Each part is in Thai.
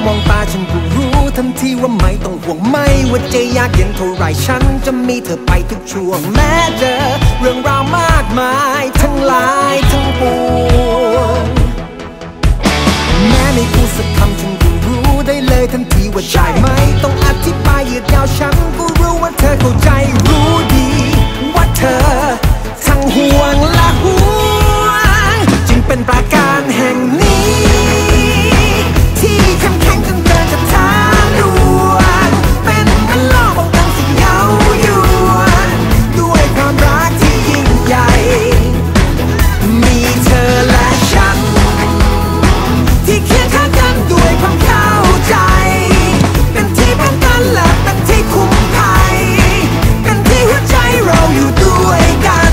มองตาฉันก็รู้ทันทีว่าไม่ต้องห่วงไม่ว่าจะยากเย็นเท่าไรฉันจะมีเธอไปทุกช่วงแม้เจอเรื่องราวมากมายทั้งหลายทั้งปวงแม้ไม่พูดสักคำฉันก็รู้ได้เลยทันทีว่าใช่ไม่ต้องอธิบายยืดยาวฉันก็รู้ว่าเธอเข้าใจรู้ดีว่าเธอทั้งห่วงและห่วงจึงเป็นปราการแห่งนี้ที่เข้มแข็งจนเกินจะทางดวงเป็นเหมือนโลกของกันสิ่งเย้ายวนด้วยความรักที่ยิ่งใหญ่มีเธอและฉันที่เคียงข้างกันด้วยความเข้าใจเป็นที่ป้องกันและเป็นที่คุ้มภัยเป็นที่หัวใจเราอยู่ด้วยกัน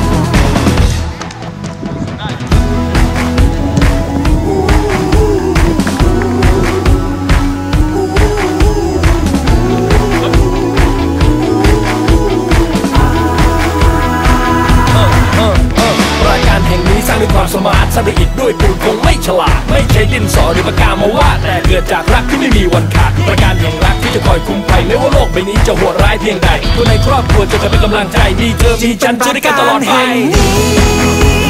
ด้วยความสมาร์ทสร้างด้วยอิฐด้วยปูนคงไม่ฉลาดไม่ใช่ดินสอหรือปากกามาวาดแต่เกิดจากรักที่ไม่มีวันขาดประการแห่งรักที่จะคอยคุ้มภัยไม่ว่าโลกใบนี้จะโหดร้ายเพียงใดคนในครอบครัวจะเป็นกำลังใจมีเธอมีฉันจะได้กันตลอดไป